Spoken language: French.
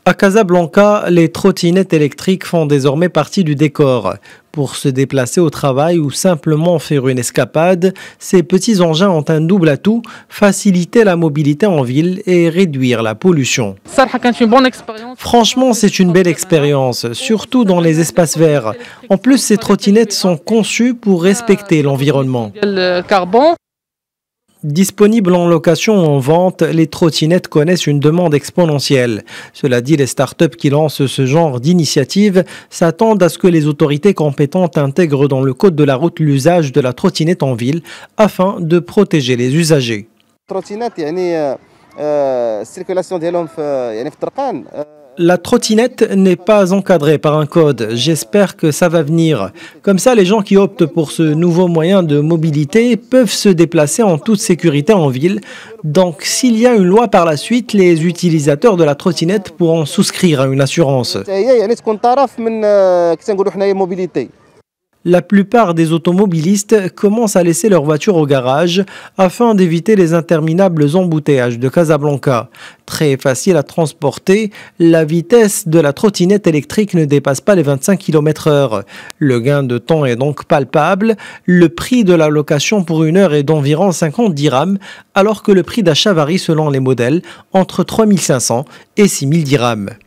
À Casablanca, les trottinettes électriques font désormais partie du décor. Pour se déplacer au travail ou simplement faire une escapade, ces petits engins ont un double atout, faciliter la mobilité en ville et réduire la pollution. Franchement, c'est une belle expérience, surtout dans les espaces verts. En plus, ces trottinettes sont conçues pour respecter l'environnement. Disponibles en location ou en vente, les trottinettes connaissent une demande exponentielle. Cela dit, les startups qui lancent ce genre d'initiative s'attendent à ce que les autorités compétentes intègrent dans le code de la route l'usage de la trottinette en ville afin de protéger les usagers. La trottinette n'est pas encadrée par un code. J'espère que ça va venir. Comme ça, les gens qui optent pour ce nouveau moyen de mobilité peuvent se déplacer en toute sécurité en ville. Donc, s'il y a une loi par la suite, les utilisateurs de la trottinette pourront souscrire à une assurance. La plupart des automobilistes commencent à laisser leur voiture au garage afin d'éviter les interminables embouteillages de Casablanca. Très facile à transporter, la vitesse de la trottinette électrique ne dépasse pas les 25 km/h. Le gain de temps est donc palpable. Le prix de la location pour une heure est d'environ 50 dirhams, alors que le prix d'achat varie selon les modèles entre 3500 et 6000 dirhams.